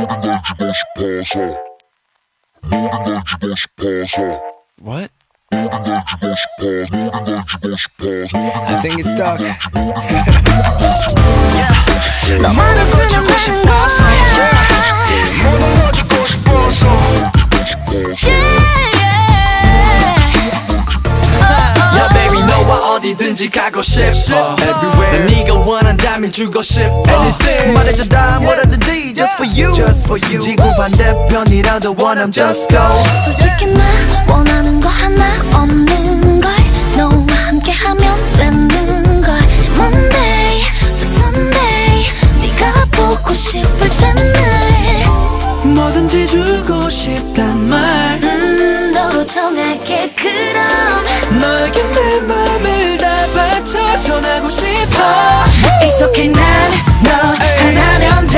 What? I think it's stuck. 너만 있으면 되는 거야. 모두 가지고 싶어서. Yeah, baby, 너와 어디든지 가고 싶어. Everywhere. 난 네가 원한다면 주고 싶어. Anything. 말해줘 다 뭐라든지 just for you. Just for you. 지구 반대편이라도 원함 just go. 솔직히 나 원하는 거 하나 없는 걸. 너와 함께하면 되는 걸. Monday to Sunday. 네가 보고 싶을 땐 날. 뭐든지 주고 싶단 말. 너로 정할게 그럼. 너에게 내 맘을 다 바쳐 전하고 싶어. It's okay 난 너 하나면 돼.